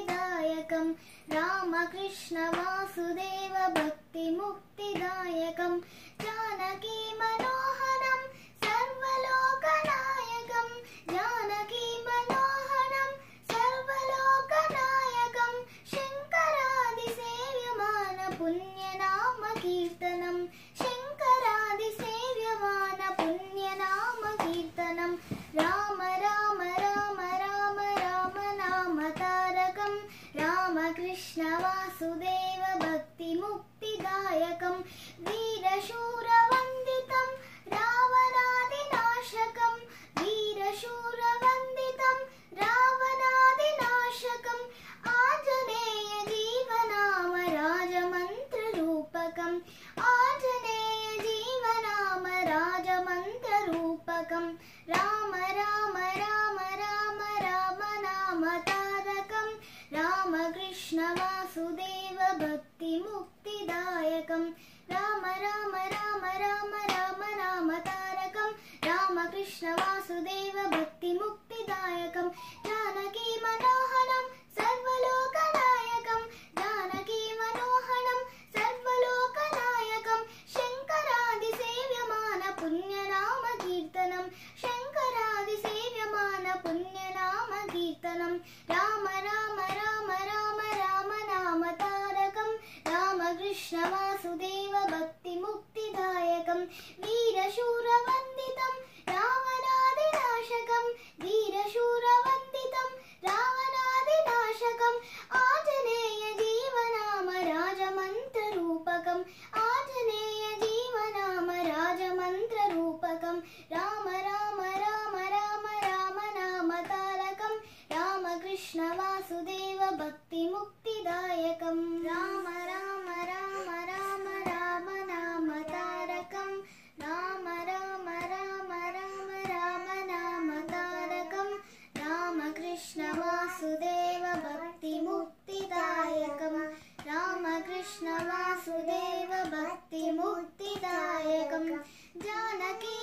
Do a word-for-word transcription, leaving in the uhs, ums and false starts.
मुक्तिदायकं रामकृष्ण वासुदेव भक्ति मुक्तिदायकं जानकी मनोहरं सर्वलोकनायकं जानकी मनोहरं सर्वलोकनायकं शंकरादि सेव्यमान पुण्यनाम कीर्तनं शंकरादि सेव्यमान पुण्यनाम कीर्तनं राम राम राम राम राम नाम तारकं रामकृष्ण वासुदेव भक्ति मुक्तिदायकं वीरशूरवन्दितं रावणादिनाशकं वीरशूरवन्दितं रावणादिनाशकं आञ्जनेय जीवनाम राजमन्त्ररूपकं आञ्जनेय जीवनाम राजमन्त्ररूपकं राम राम राम राम राम नाम तारकं रामकृष्ण वासुदेव भक्ति मुक्तिदायकं राम राम राम राम राम नाम तारकं रामकृष्ण वासुदेव भक्ति मुक्तिदायकं जानकी मनोहरं सर्वलोकनायकं जानकी मनोहरं सर्वलोकनायकं शंकरादि सेव्यमान पुण्यनाम कीर्तनं शंकरादि सेव्यमान पुण्यनाम कीर्तनं राम राम राम राम राम नाम तारकं रामकृष्ण वासुदेव भक्ति मुक्तिदायकं वीरशूरवन्दितं रावणादिनाशकं वीरशूरवन्दितं रावणादिनाशकं आञ्जनेय जीवनाम राजमन्त्ररूपकं आञ्जनेय जीवनाम राजमन्त्ररूपकं राम राम राम राम राम नाम तारकं रामकृष्ण वासुदेव भक्ति मुक्तिदायकं राम राम राम राम राम नाम तारकं राम राम राम राम राम नाम तारकं रामकृष्ण वासुदेव भक्ति मुक्तिदायकं रामकृष्ण वासुदेव भक्ति मुक्तिदायकं जानकी